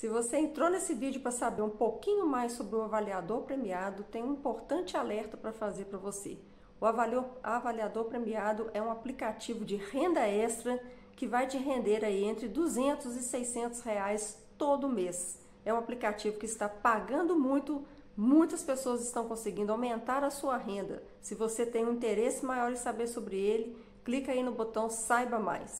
Se você entrou nesse vídeo para saber um pouquinho mais sobre o avaliador premiado, tem um importante alerta para fazer para você. O avaliador premiado é um aplicativo de renda extra que vai te render aí entre 200 e 600 reais todo mês. É um aplicativo que está pagando muito, muitas pessoas estão conseguindo aumentar a sua renda. Se você tem um interesse maior em saber sobre ele, clica aí no botão Saiba Mais.